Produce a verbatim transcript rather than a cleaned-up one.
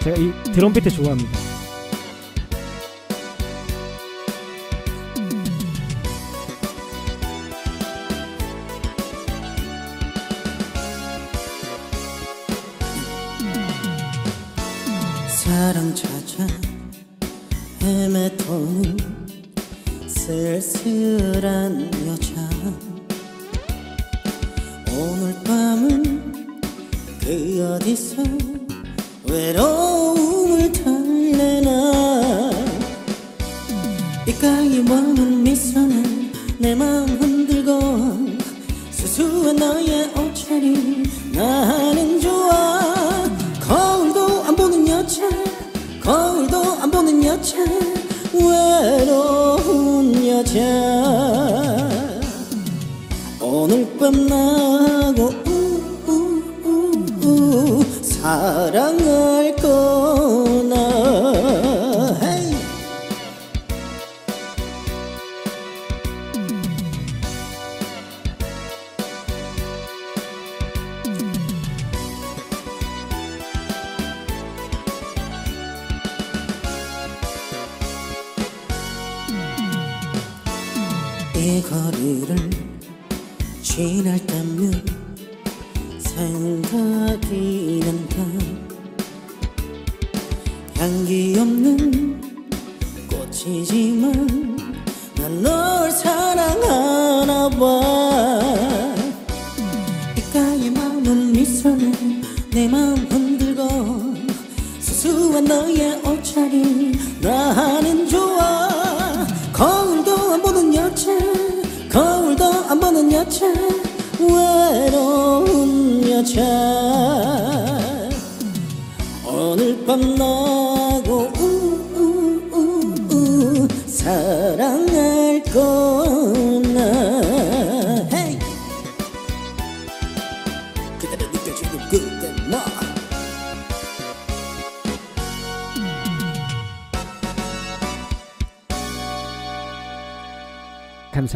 제가 이 드럼 비트 좋아합니다. 사랑 찾아 헤매도는 쓸쓸한 여자, 오늘 밤은 그 어디서 외로움을 달래나. 입가에 머문 미소는 내 마음 흔들고 수수한 너의 옷차림 나는 좋아. 거울도 안 보는 여자, 거울도 안 보는 여자, 외로운 여자. 오늘 밤 나하고 우우우우 사랑할 거나. hey. 이 거리를 지날 때면 생각이 난다. 향기 없는 꽃이지만 난 널 사랑하나 봐. 입가에 머문 미소는 내 마음 흔들고 수수한 너의 옷차림 나는 좋아. 거울도 안 보는 여자, 거울도 안 보는 여자, 외로운 여자. 오늘 밤 나고 우우우우 사랑할 거.